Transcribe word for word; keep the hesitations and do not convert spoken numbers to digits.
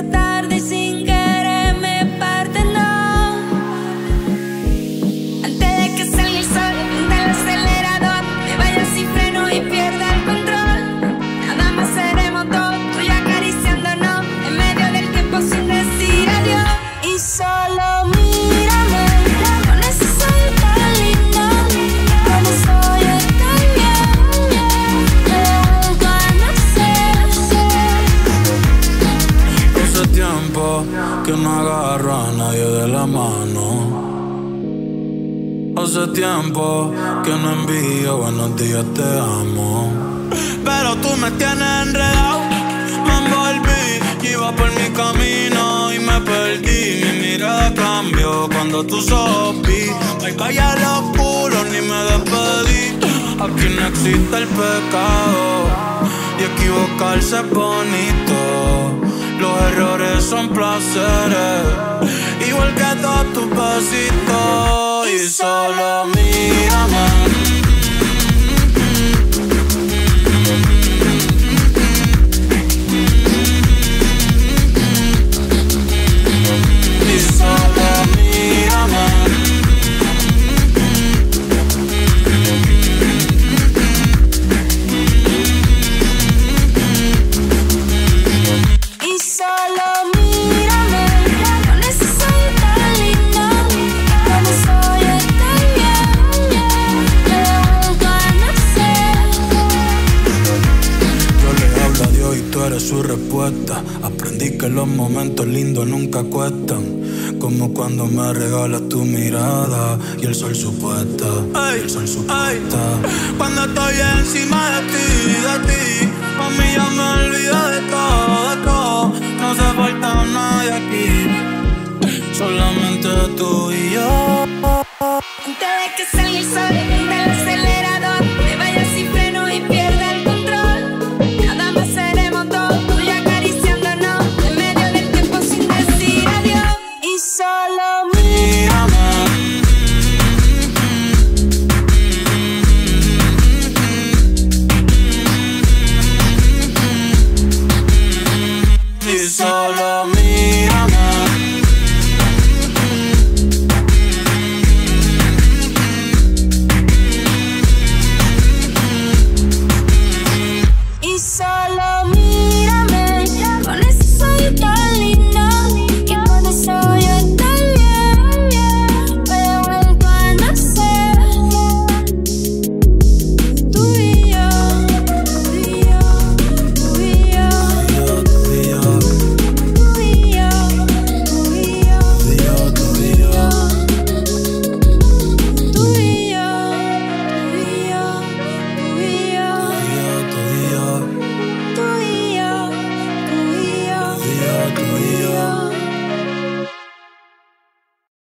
tarde y sin querer me parte, no. Antes de que salga el sol, prende el acelerador, me vaya sin freno y pierda el control. Nada más seremos dos, tú y yo acariciándonos en medio del tiempo sin decir adiós. Y solo mírame con ese sol tan lindo, como soy yo también, te vuelvo a nacer. Hace tiempo que no agarro a nadie de la mano. Hace tiempo que no envío buenos días, te amo. Pero tú me tienes enredado, me envolví, iba por mi camino y me perdí. Mi mirada cambió cuando tú sopí. Me callé los culos, ni me despedí. Aquí no existe el pecado y equivocarse es bonito. Los errores son placeres, igual que todos tus besitos. Y solo mírame. Y solo mírame. Y solo mírame con ese sol tan lindo, como soy yo también, te vuelvo a nacer. Yo le hablo a Dios y tú eres su respuesta. Aprendí que los momentos lindos nunca cuestan, como cuando me regalas tu mirada y el sol supuesta. Ay, el sol supuesta. Ay, cuando estoy encima de ti, de ti, a mí ya me olvidé de todo, de todo. No hace falta nadie aquí, solamente tú y yo. Antes de que salga el sol, prende el acelerador.